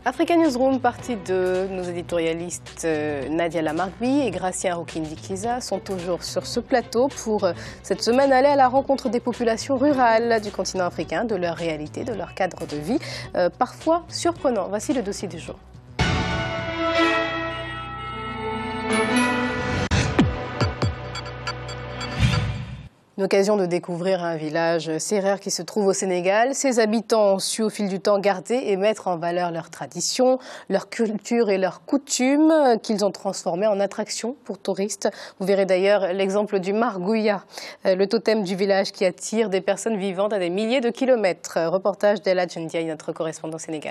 Africa Newsroom, partie de nos éditorialistes Nadia Lamargui et Gracien Rokindi-Kiza sont toujours sur ce plateau pour cette semaine aller à la rencontre des populations rurales du continent africain, de leur réalité, de leur cadre de vie, parfois surprenant. Voici le dossier du jour. Une occasion de découvrir un village sérère qui se trouve au Sénégal. Ses habitants ont su au fil du temps garder et mettre en valeur leurs traditions, leur culture et leurs coutumes qu'ils ont transformées en attractions pour touristes. Vous verrez d'ailleurs l'exemple du Margouya, le totem du village qui attire des personnes vivant à des milliers de kilomètres. Reportage d'Ella Djendiaye, notre correspondant au Sénégal.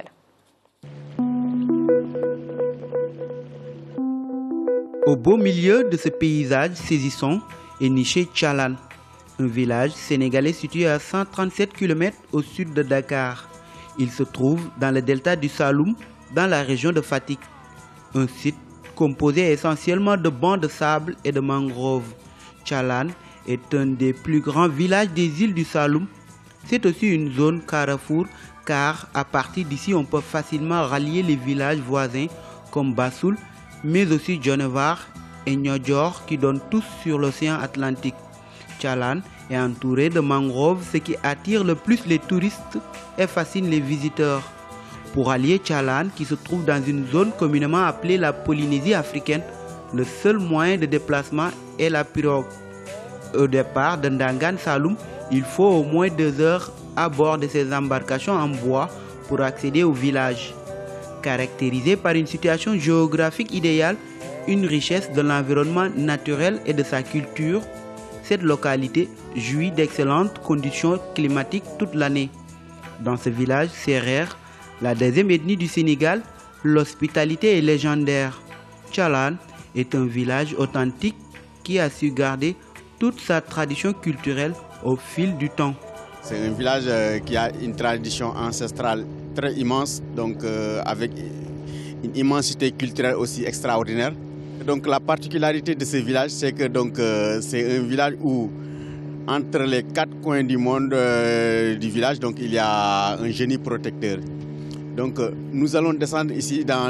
Au beau milieu de ce paysage saisissant est niché Tchalan, un village sénégalais situé à 137 km au sud de Dakar. Il se trouve dans le delta du Saloum, dans la région de Fatick. Un site composé essentiellement de bancs de sable et de mangroves. Tchalan est un des plus grands villages des îles du Saloum. C'est aussi une zone carrefour car à partir d'ici on peut facilement rallier les villages voisins comme Bassoul, mais aussi Djonevar et Niodior qui donnent tous sur l'océan Atlantique. Tchalan est entouré de mangroves, ce qui attire le plus les touristes et fascine les visiteurs. Pour allier Tchalan, qui se trouve dans une zone communément appelée la Polynésie africaine, le seul moyen de déplacement est la pirogue. Au départ de Ndangan Saloum, il faut au moins 2 heures à bord de ces embarcations en bois pour accéder au village. Caractérisé par une situation géographique idéale, une richesse de l'environnement naturel et de sa culture, cette localité jouit d'excellentes conditions climatiques toute l'année. Dans ce village sérère, la deuxième ethnie du Sénégal, l'hospitalité est légendaire. Tchalan est un village authentique qui a su garder toute sa tradition culturelle au fil du temps. C'est un village qui a une tradition ancestrale très immense, donc avec une immensité culturelle aussi extraordinaire. Donc la particularité de ce village, c'est que c'est un village où entre les 4 coins du monde du village, donc il y a un génie protecteur. Donc nous allons descendre ici dans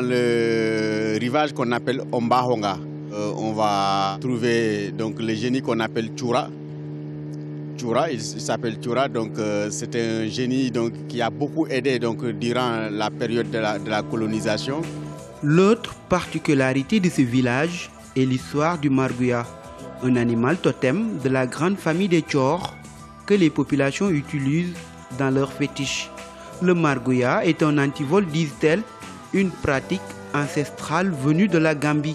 le rivage qu'on appelle Ombahonga. On va trouver donc le génie qu'on appelle Tchoura. Tchoura, il s'appelle Tchoura, donc c'est un génie qui a beaucoup aidé durant la période de la colonisation. L'autre particularité de ce village est l'histoire du Margouya, un animal totem de la grande famille des Tchor que les populations utilisent dans leurs fétiches. Le Margouya est un antivol, disent-elles, une pratique ancestrale venue de la Gambie.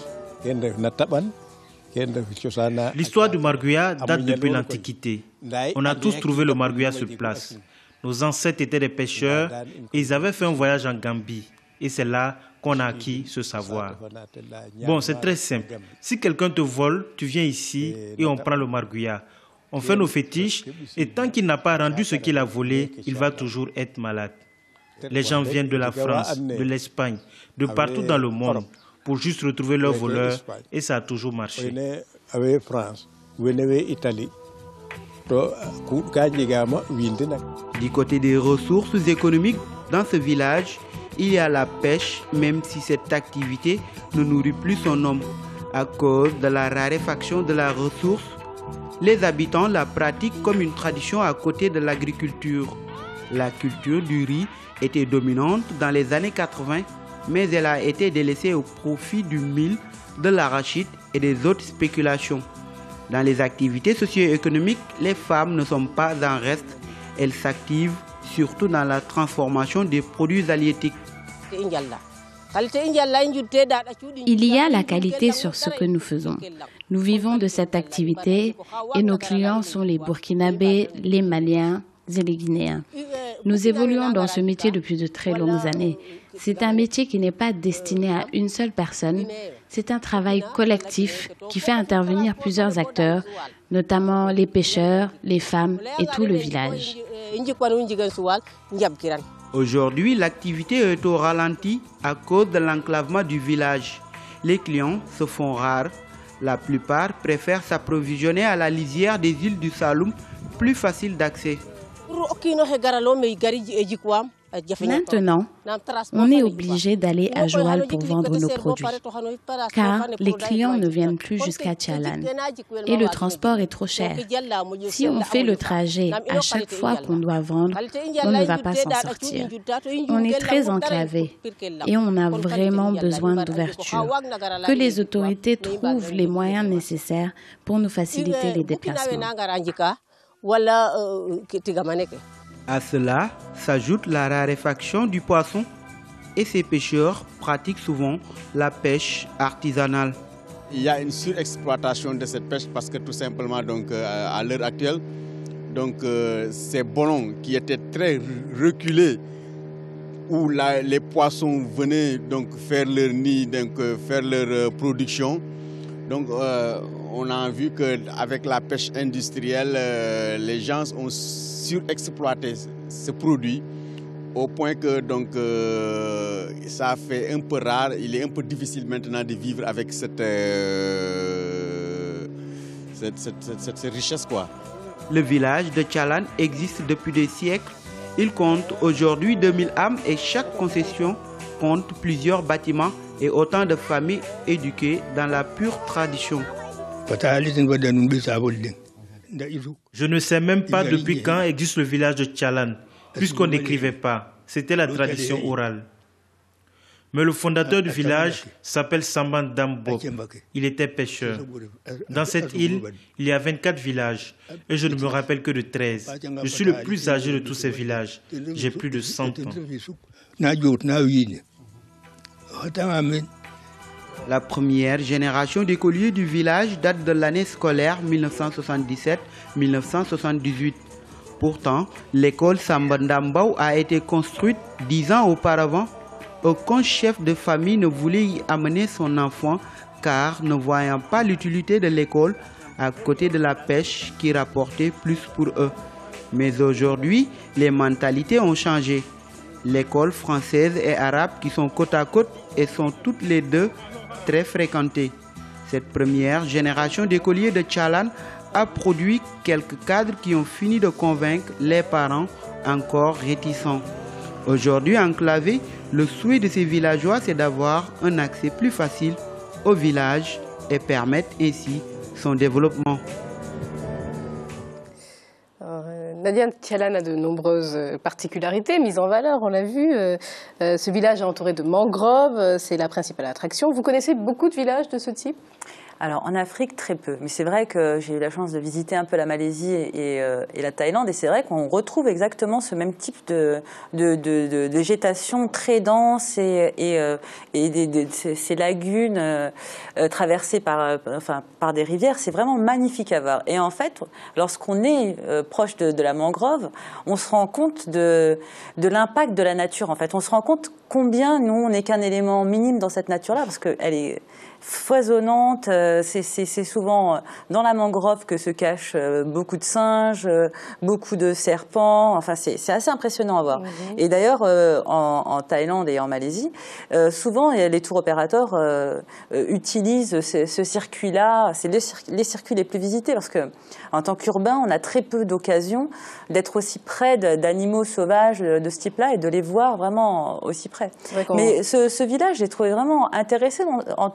L'histoire du Margouya date depuis l'Antiquité. On a tous trouvé le Margouya sur place. Nos ancêtres étaient des pêcheurs et ils avaient fait un voyage en Gambie. Et c'est là qu'on a acquis ce savoir. Bon, c'est très simple. Si quelqu'un te vole, tu viens ici et on prend le Margouya. On fait nos fétiches et tant qu'il n'a pas rendu ce qu'il a volé, il va toujours être malade. Les gens viennent de la France, de l'Espagne, de partout dans le monde pour juste retrouver leur voleur et ça a toujours marché. Du côté des ressources économiques, dans ce village, il y a la pêche, même si cette activité ne nourrit plus son homme. À cause de la raréfaction de la ressource, les habitants la pratiquent comme une tradition à côté de l'agriculture. La culture du riz était dominante dans les années 80, mais elle a été délaissée au profit du mil, de l'arachide et des autres spéculations. Dans les activités socio-économiques, les femmes ne sont pas en reste. Elles s'activent surtout dans la transformation des produits halieutiques. Il y a la qualité sur ce que nous faisons. Nous vivons de cette activité et nos clients sont les Burkinabés, les Maliens et les Guinéens. Nous évoluons dans ce métier depuis de très longues années. C'est un métier qui n'est pas destiné à une seule personne. C'est un travail collectif qui fait intervenir plusieurs acteurs, notamment les pêcheurs, les femmes et tout le village. Aujourd'hui, l'activité est au ralenti à cause de l'enclavement du village. Les clients se font rares. La plupart préfèrent s'approvisionner à la lisière des îles du Saloum, plus facile d'accès. Maintenant, on est obligé d'aller à Joal pour vendre nos produits, car les clients ne viennent plus jusqu'à Tchalan et le transport est trop cher. Si on fait le trajet à chaque fois qu'on doit vendre, on ne va pas s'en sortir. On est très enclavé et on a vraiment besoin d'ouverture. Que les autorités trouvent les moyens nécessaires pour nous faciliter les déplacements. À cela s'ajoute la raréfaction du poisson et ces pêcheurs pratiquent souvent la pêche artisanale. Il y a une surexploitation de cette pêche parce que tout simplement donc, à l'heure actuelle, donc, ces ballons qui étaient très reculés où les poissons venaient donc, faire leur nid, donc, faire leur production. Donc, on a vu qu'avec la pêche industrielle, les gens ont surexploité ce produit au point que donc, ça fait un peu rare, il est un peu difficile maintenant de vivre avec cette richesse, quoi. Le village de Tchalan existe depuis des siècles. Il compte aujourd'hui 2000 âmes et chaque concession compte plusieurs bâtiments et autant de familles éduquées dans la pure tradition. Je ne sais même pas depuis quand existe le village de Tchalan, puisqu'on n'écrivait pas. C'était la tradition orale. Mais le fondateur du village s'appelle Samban Dambok. Il était pêcheur. Dans cette île, il y a 24 villages et je ne me rappelle que de 13. Je suis le plus âgé de tous ces villages. J'ai plus de 100 ans. La première génération d'écoliers du village date de l'année scolaire 1977-1978. Pourtant, l'école Sambandambao a été construite 10 ans auparavant. Aucun chef de famille ne voulait y amener son enfant car ne voyant pas l'utilité de l'école à côté de la pêche qui rapportait plus pour eux. Mais aujourd'hui, les mentalités ont changé. L'école française et arabe qui sont côte à côte et sont toutes les deux très fréquentées. Cette première génération d'écoliers de Tchalan a produit quelques cadres qui ont fini de convaincre les parents encore réticents. Aujourd'hui enclavés, le souhait de ces villageois, c'est d'avoir un accès plus facile au village et permettre ainsi son développement. Nadia, Tchalan a de nombreuses particularités mises en valeur, on l'a vu. Ce village est entouré de mangroves, c'est la principale attraction. Vous connaissez beaucoup de villages de ce type ? Alors en Afrique, très peu. Mais c'est vrai que j'ai eu la chance de visiter un peu la Malaisie et la Thaïlande. Et c'est vrai qu'on retrouve exactement ce même type de végétation très dense et ces lagunes traversées par des rivières. C'est vraiment magnifique à voir. Et en fait, lorsqu'on est proche de la mangrove, on se rend compte de l'impact de la nature. En fait, on se rend compte combien nous, on n'est qu'un élément minime dans cette nature-là, parce qu'elle est foisonnante. C'est souvent dans la mangrove que se cachent beaucoup de singes, beaucoup de serpents. Enfin, c'est assez impressionnant à voir. Et d'ailleurs, en Thaïlande et en Malaisie, souvent les tour opérateurs utilisent ce circuit-là. C'est les circuits les plus visités parce que, en tant qu'urbain, on a très peu d'occasions d'être aussi près d'animaux sauvages de ce type-là et de les voir vraiment aussi près. Mais ce village, j'ai trouvé vraiment intéressant,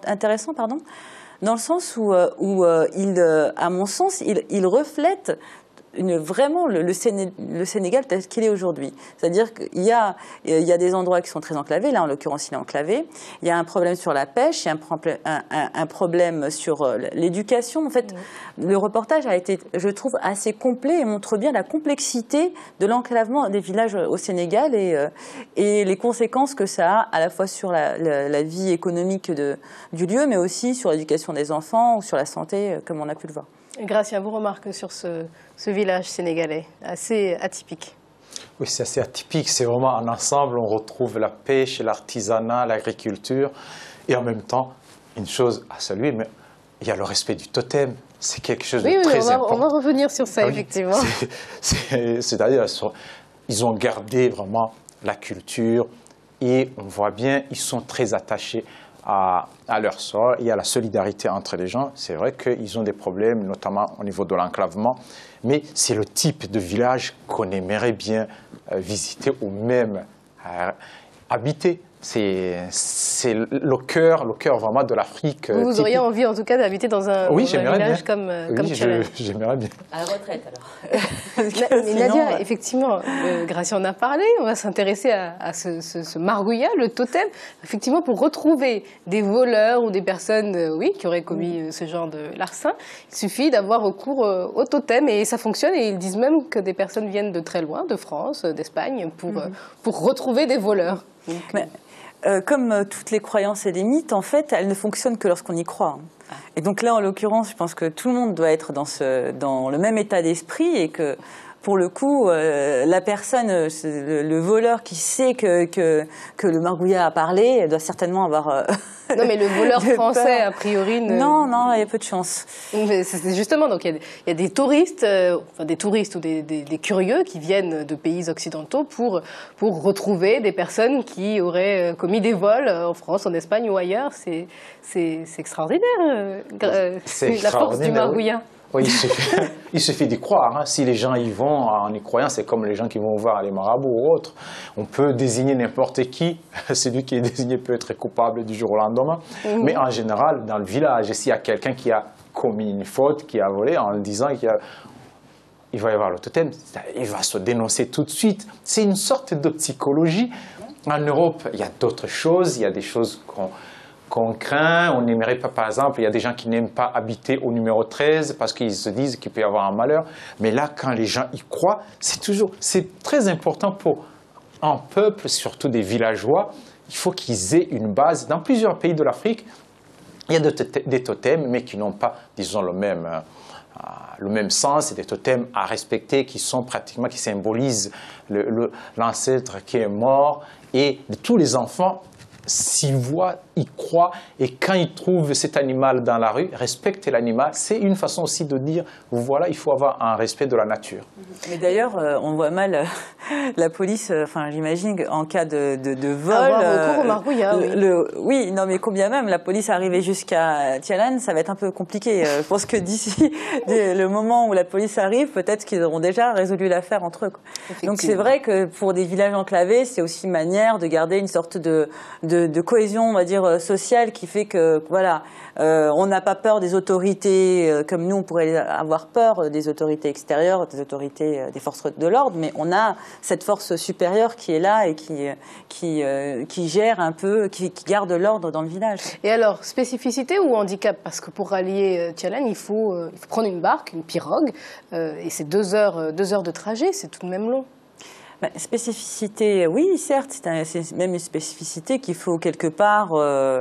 dans le sens où il, à mon sens, il reflète vraiment le Sénégal tel qu'il est aujourd'hui. C'est-à-dire qu'il y a des endroits qui sont très enclavés, là en l'occurrence il est enclavé, il y a un problème sur la pêche, il y a un problème sur l'éducation. En fait, le reportage a été, je trouve, assez complet et montre bien la complexité de l'enclavement des villages au Sénégal et les conséquences que ça a à la fois sur la vie économique du lieu, mais aussi sur l'éducation des enfants ou sur la santé, comme on a pu le voir. Gracia, vous remarquez sur ce village sénégalais, assez atypique. Oui, c'est assez atypique. C'est vraiment un ensemble. On retrouve la pêche, l'artisanat, l'agriculture. Et en même temps, une chose à saluer, mais il y a le respect du totem. C'est quelque chose de très important. On va revenir sur ça, effectivement. C'est-à-dire, ils ont gardé vraiment la culture. Et on voit bien, ils sont très attachés à leur sol et à la solidarité entre les gens. C'est vrai qu'ils ont des problèmes, notamment au niveau de l'enclavement, mais c'est le type de village qu'on aimerait bien visiter ou même habiter. C'est le cœur vraiment de l'Afrique. Vous auriez envie en tout cas d'habiter dans un village comme Tchalan. J'aimerais bien. À la retraite alors. Mais Nadia, effectivement, Gracia en a parlé, on va s'intéresser à ce margouillat, le totem, effectivement pour retrouver des voleurs ou des personnes qui auraient commis ce genre de larcin. Il suffit d'avoir recours au totem et ça fonctionne et ils disent même que des personnes viennent de très loin, de France, d'Espagne, pour retrouver des voleurs. Donc, comme toutes les croyances et les mythes, en fait, elles ne fonctionnent que lorsqu'on y croit. Et donc là, en l'occurrence, je pense que tout le monde doit être dans le même état d'esprit et que, pour le coup, la personne, le voleur qui sait que le margouillat a parlé, doit certainement avoir... Non, mais le voleur français, a priori... Non, il y a peu de chance. C'est justement, donc il y a des touristes, des touristes ou des curieux qui viennent de pays occidentaux pour retrouver des personnes qui auraient commis des vols en France, en Espagne ou ailleurs. C'est extraordinaire, la force du margouillat. Oui, il suffit d'y croire. Hein. Si les gens y vont en y croyant, c'est comme les gens qui vont voir les marabouts ou autres. On peut désigner n'importe qui. Celui qui est désigné peut être coupable du jour au lendemain. Mais en général, dans le village, s'il y a quelqu'un qui a commis une faute, qui a volé, en le disant il va y avoir le totem, il va se dénoncer tout de suite. C'est une sorte de psychologie. En Europe, il y a d'autres choses. Il y a des choses qu'on craint, on n'aimerait pas, par exemple, il y a des gens qui n'aiment pas habiter au numéro 13 parce qu'ils se disent qu'il peut y avoir un malheur. Mais là, quand les gens y croient, c'est très important pour un peuple, surtout des villageois. Il faut qu'ils aient une base. Dans plusieurs pays de l'Afrique, il y a des totems, mais qui n'ont pas, disons, le même sens. C'est des totems à respecter qui symbolisent l'ancêtre qui est mort. Et de tous les enfants s'y voient, y croient, et quand ils trouvent cet animal dans la rue, respecter l'animal, c'est une façon aussi de dire, voilà, il faut avoir un respect de la nature. Mais d'ailleurs, on voit mal la police, j'imagine, en cas de vol... Avoir recours au margouillat, oui, non, mais combien même, la police arrivée jusqu'à Tchalan, ça va être un peu compliqué. Je pense que d'ici le moment où la police arrive, peut-être qu'ils auront déjà résolu l'affaire entre eux. Donc c'est vrai que pour des villages enclavés, c'est aussi une manière de garder une sorte de cohésion, on va dire, sociale qui fait que, voilà, on n'a pas peur des autorités comme nous, on pourrait avoir peur des autorités extérieures, des autorités des forces de l'ordre, mais on a cette force supérieure qui est là et qui gère un peu, qui garde l'ordre dans le village. Et alors, spécificité ou handicap? Parce que pour rallier Tchalan, il faut prendre une barque, une pirogue, et c'est 2 heures de trajet, c'est tout de même long. Spécificité, oui, certes, c'est même une spécificité qu'il faut quelque part,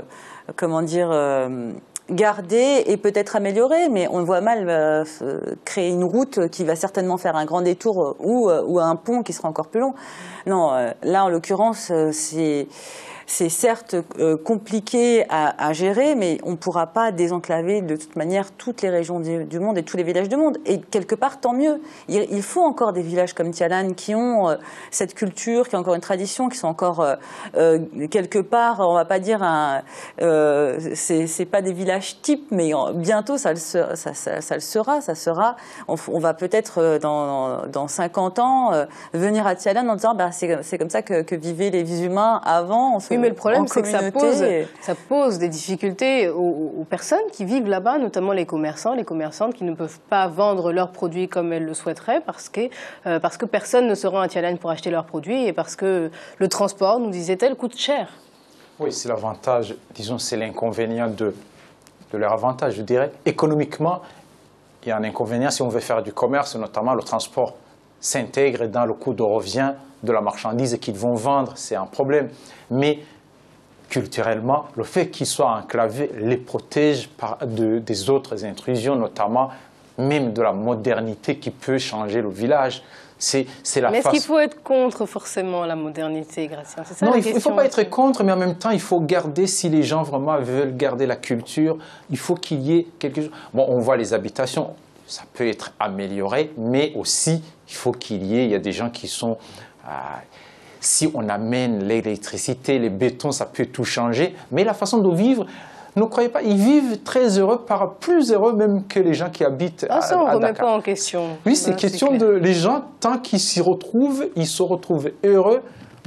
garder et peut-être améliorer, mais on voit mal créer une route qui va certainement faire un grand détour ou un pont qui sera encore plus long. Non, là, en l'occurrence, c'est certes compliqué à gérer, mais on ne pourra pas désenclaver de toute manière toutes les régions du monde et tous les villages du monde. Et quelque part, tant mieux. Il faut encore des villages comme Tchalan qui ont cette culture, qui ont encore une tradition, qui sont encore quelque part, on ne va pas dire, c'est pas des villages types, mais bientôt ça le sera. On va peut-être dans 50 ans venir à Tchalan en disant c'est comme ça que vivaient les humains avant. Oui, mais le problème, c'est que ça pose des difficultés aux personnes qui vivent là-bas, notamment les commerçants, les commerçantes qui ne peuvent pas vendre leurs produits comme elles le souhaiteraient parce que personne ne se rend à Tchalan pour acheter leurs produits et parce que le transport, nous disait-elle, coûte cher. Oui, c'est l'avantage, disons, c'est l'inconvénient de leur avantage, je dirais. Économiquement, il y a un inconvénient si on veut faire du commerce, notamment le transport s'intègre dans le coût de revient de la marchandise qu'ils vont vendre, c'est un problème. Mais culturellement, le fait qu'ils soient enclavés les protège des autres intrusions, notamment même de la modernité qui peut changer le village. Mais est-ce qu'il faut être contre forcément la modernité, Gracia? Non, il ne faut pas être contre, mais en même temps, il faut garder, si les gens vraiment veulent garder la culture, il faut qu'il y ait quelque chose. Bon, on voit les habitations, ça peut être amélioré, mais aussi, il faut qu'il y ait des gens qui sont... si on amène l'électricité, les bétons, ça peut tout changer. Mais la façon de vivre, ne croyez pas, ils vivent très heureux, plus heureux même que les gens qui habitent à Dakar. Ça, on ne remet pas en question. Oui, c'est question de... Les gens, tant qu'ils s'y retrouvent, ils se retrouvent heureux.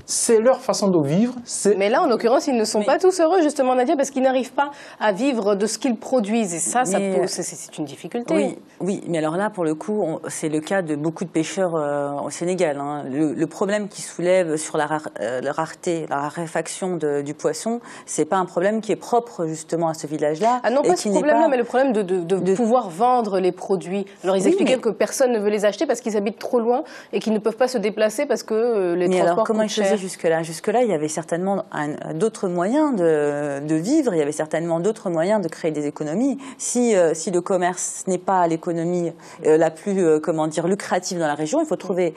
c'est leur façon de vivre. Mais là, en l'occurrence, ils ne sont pas tous heureux, justement, Nadia, parce qu'ils n'arrivent pas à vivre de ce qu'ils produisent. Et ça c'est une difficulté. Oui, mais alors là, pour le coup, c'est le cas de beaucoup de pêcheurs au Sénégal. Hein. Le problème qu'ils soulèvent sur la rareté, la raréfaction du poisson, c'est pas un problème qui est propre, justement, à ce village-là. Ah non, pas ce problème-là, mais le problème de pouvoir vendre les produits. Alors, ils expliquaient que personne ne veut les acheter parce qu'ils habitent trop loin et qu'ils ne peuvent pas se déplacer parce que les transports coûtent cher. Jusque-là, il y avait certainement d'autres moyens de vivre, il y avait certainement d'autres moyens de créer des économies. Si le commerce n'est pas l'économie la plus lucrative dans la région, il faut trouver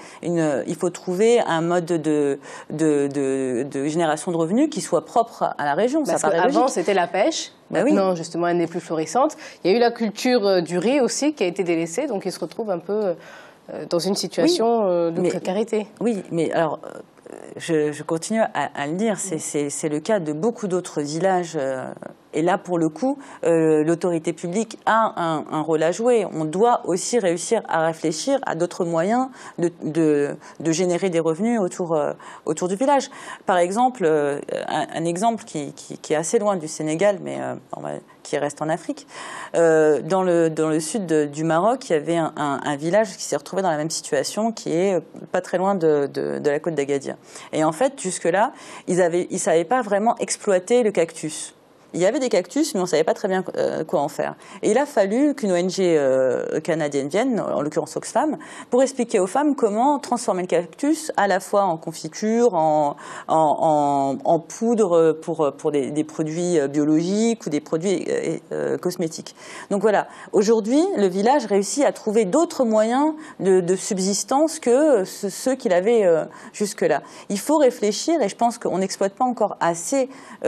un mode de génération de revenus qui soit propre à la région. Parce qu'avant, c'était la pêche. Maintenant, justement, elle n'est plus florissante. Il y a eu la culture du riz aussi qui a été délaissée, donc ils se retrouvent un peu dans une situation de précarité. Oui, mais alors... Je continue à le dire, c'est le cas de beaucoup d'autres villages. Et là, pour le coup, l'autorité publique a un rôle à jouer. On doit aussi réussir à réfléchir à d'autres moyens de générer des revenus autour du village. Par exemple, un exemple qui est assez loin du Sénégal, mais qui reste en Afrique. Dans le sud du Maroc, il y avait un village qui s'est retrouvé dans la même situation, qui est pas très loin de la côte d'Agadir. Et en fait, jusque-là, ils ne savaient pas vraiment exploiter le cactus. Il y avait des cactus, mais on ne savait pas très bien quoi en faire. Et il a fallu qu'une ONG canadienne vienne, en l'occurrence Oxfam, pour expliquer aux femmes comment transformer le cactus à la fois en confiture, en poudre pour des produits biologiques ou des produits cosmétiques. Donc voilà, aujourd'hui, le village réussit à trouver d'autres moyens de subsistance que ceux qu'il avait jusque-là. Il faut réfléchir, et je pense qu'on n'exploite pas encore assez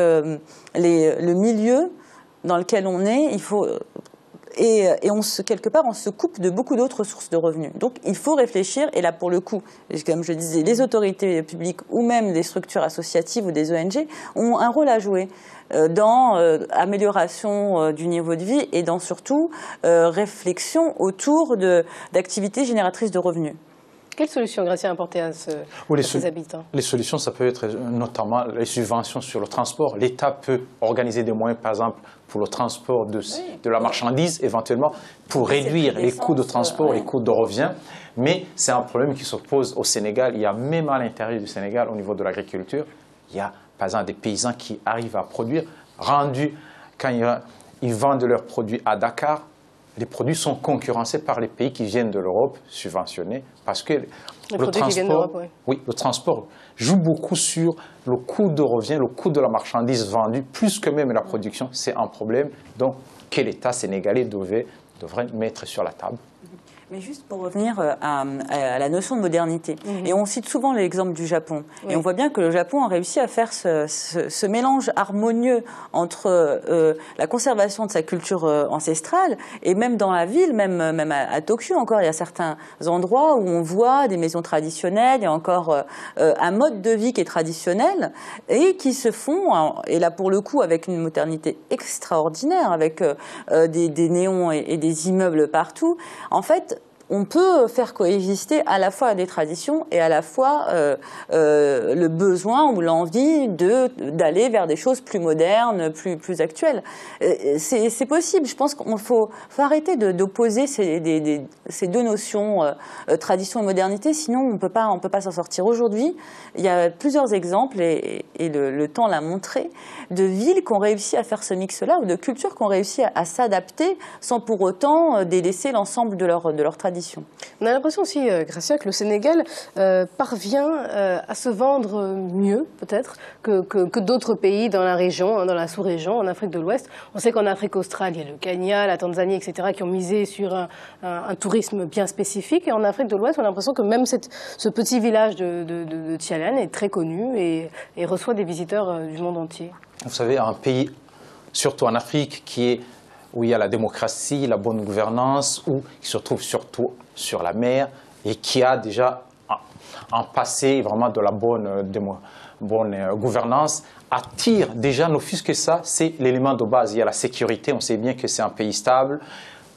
le milieu dans lequel on est, quelque part on se coupe de beaucoup d'autres sources de revenus. Donc il faut réfléchir, et là pour le coup, comme je disais, les autorités publiques ou même des structures associatives ou des ONG ont un rôle à jouer dans amélioration du niveau de vie et dans surtout réflexion autour d'activités génératrices de revenus. Quelle solution, Gracia, apporter à ces habitants? Les solutions, ça peut être notamment les subventions sur le transport. L'État peut organiser des moyens, par exemple, pour le transport de la marchandise, éventuellement, pour réduire les coûts de transport, les coûts de revient. Mais c'est un problème qui se pose au Sénégal. Il y a même à l'intérieur du Sénégal, au niveau de l'agriculture, il y a, par exemple, des paysans qui arrivent à produire, quand ils vendent leurs produits à Dakar, les produits sont concurrencés par les pays qui viennent de l'Europe, subventionnés, parce que le transport joue beaucoup sur le coût de revient, le coût de la marchandise vendue, plus que même la production. C'est un problème donc, que l'État sénégalais devrait mettre sur la table. Mais juste pour revenir à la notion de modernité, et on cite souvent l'exemple du Japon, et on voit bien que le Japon a réussi à faire ce mélange harmonieux entre la conservation de sa culture ancestrale, et même dans la ville, même à Tokyo encore, il y a certains endroits où on voit des maisons traditionnelles, il y a encore un mode de vie qui est traditionnel, et qui se font, et là pour le coup avec une modernité extraordinaire, avec des néons et des immeubles partout. En fait, on peut faire coexister à la fois des traditions et à la fois le besoin ou l'envie d'aller vers des choses plus modernes, plus actuelles. C'est possible. Je pense qu'il faut arrêter d'opposer ces deux notions, tradition et modernité, sinon on peut pas s'en sortir. Aujourd'hui, il y a plusieurs exemples, et le temps l'a montré, de villes qui ont réussi à faire ce mix-là, ou de cultures qui ont réussi à s'adapter sans pour autant délaisser l'ensemble de leur tradition. On a l'impression aussi, Gracia, que le Sénégal parvient à se vendre mieux, peut-être, que d'autres pays dans la région, dans la sous-région, en Afrique de l'Ouest. On sait qu'en Afrique australe, il y a le Kenya, la Tanzanie, etc., qui ont misé sur un tourisme bien spécifique. Et en Afrique de l'Ouest, on a l'impression que même ce petit village de Tchalan est très connu et reçoit des visiteurs du monde entier. Vous savez, un pays, surtout en Afrique, où il y a la démocratie, la bonne gouvernance, qui se trouve surtout sur la mer et qui a déjà un passé vraiment de la bonne gouvernance, attire déjà, ne fût-ce que ça, c'est l'élément de base. Il y a la sécurité, on sait bien que c'est un pays stable.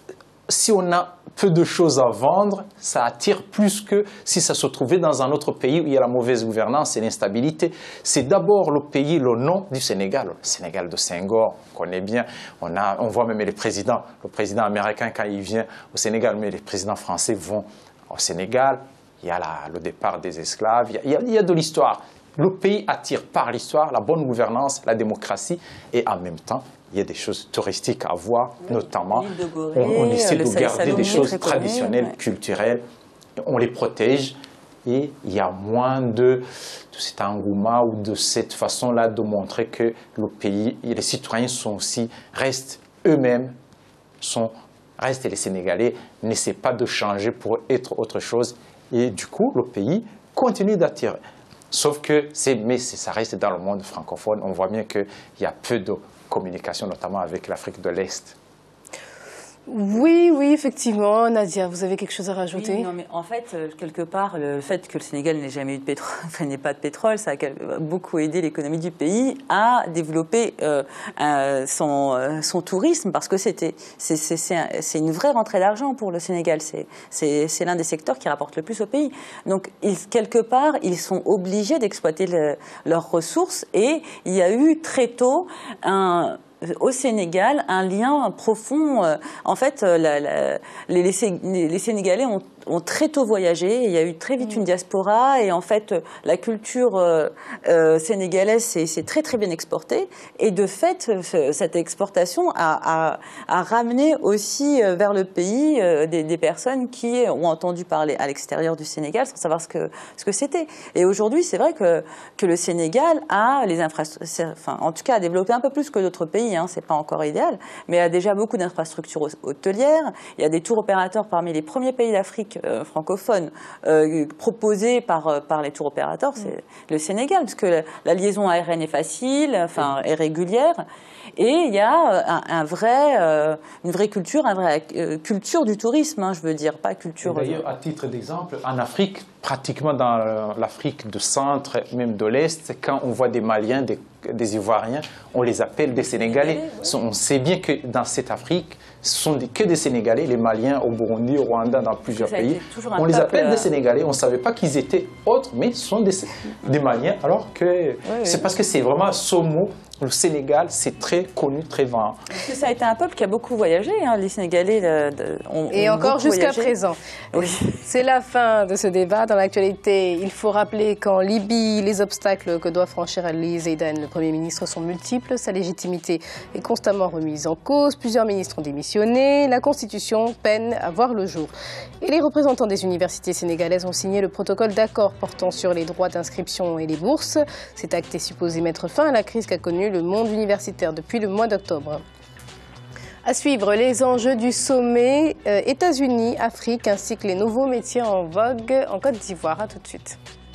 si on a peu de choses à vendre, ça attire plus que si ça se trouvait dans un autre pays où il y a la mauvaise gouvernance et l'instabilité. C'est d'abord le pays, le nom du Sénégal. Le Sénégal de Senghor, on connaît bien. On voit même les présidents. Le président américain, quand il vient au Sénégal, mais les présidents français vont au Sénégal. Il y a le départ des esclaves. Il y a de l'histoire. Le pays attire par l'histoire la bonne gouvernance, la démocratie et en même temps, il y a des choses touristiques à voir, notamment on essaie de garder des choses traditionnelles, culturelles, on les protège et il y a moins de cet engouement ou de cette façon-là de montrer que le pays et les citoyens restent eux-mêmes, restent les Sénégalais, n'essaient pas de changer pour être autre chose et du coup le pays continue d'attirer. Sauf que ça reste dans le monde francophone, on voit bien qu'il y a peu de communication, notamment avec l'Afrique de l'Est. Oui, effectivement. Nadia, vous avez quelque chose à rajouter? Oui, non, mais en fait, quelque part, le fait que le Sénégal n'ait jamais eu de pétrole, n'ait pas de pétrole, ça a beaucoup aidé l'économie du pays à développer son tourisme, parce que c'est une vraie rentrée d'argent pour le Sénégal. C'est l'un des secteurs qui rapporte le plus au pays. Donc, quelque part, ils sont obligés d'exploiter leurs ressources, et il y a eu très tôt au Sénégal, un lien profond. En fait, les Sénégalais ont très tôt voyagé. Il y a eu très vite une diaspora et en fait, la culture sénégalaise s'est très très bien exportée. Et de fait, cette exportation a ramené aussi vers le pays des personnes qui ont entendu parler à l'extérieur du Sénégal sans savoir ce que c'était. Et aujourd'hui, c'est vrai que le Sénégal a les infrastructures, en tout cas, a développé un peu plus que d'autres pays. C'est pas encore idéal, mais a déjà beaucoup d'infrastructures hôtelières. Il y a des tours opérateurs parmi les premiers pays d'Afrique francophones proposés par les tours opérateurs, c'est le Sénégal, parce que la liaison aérienne est facile, est régulière. Et il y a une vraie culture, culture du tourisme, je veux dire, pas culture... D'ailleurs, à titre d'exemple, en Afrique, pratiquement dans l'Afrique du centre, même de l'Est, quand on voit des Maliens, des Ivoiriens, on les appelle des Sénégalais. On sait bien que dans cette Afrique, ce sont que des Sénégalais, les Maliens au Burundi, au Rwanda, dans plusieurs pays. On les appelle des Sénégalais, on ne savait pas qu'ils étaient autres, mais ce sont des Maliens, alors que c'est parce que c'est vraiment ce mot. Le Sénégal, c'est très connu, très vain. Parce que ça a été un peuple qui a beaucoup voyagé, les Sénégalais ont encore jusqu'à présent. Oui. C'est la fin de ce débat. Dans l'actualité, il faut rappeler qu'en Libye, les obstacles que doit franchir Ali Zeidan, le Premier ministre, sont multiples. Sa légitimité est constamment remise en cause. Plusieurs ministres ont démissionné. La Constitution peine à voir le jour. Et les représentants des universités sénégalaises ont signé le protocole d'accord portant sur les droits d'inscription et les bourses. Cet acte est supposé mettre fin à la crise qu'a connue le monde universitaire depuis le mois d'octobre. À suivre, les enjeux du sommet États-Unis, Afrique, ainsi que les nouveaux métiers en vogue en Côte d'Ivoire. À tout de suite.